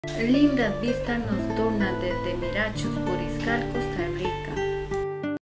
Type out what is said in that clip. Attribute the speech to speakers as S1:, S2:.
S1: Lindas vistas nos tornan desde Mirachos, Puriscal, Costa Rica.